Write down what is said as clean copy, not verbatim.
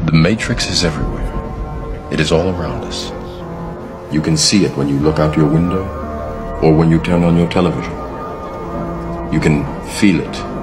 The Matrix is everywhere. It is all around us. You can see it when you look out your window or when you turn on your television. You can feel it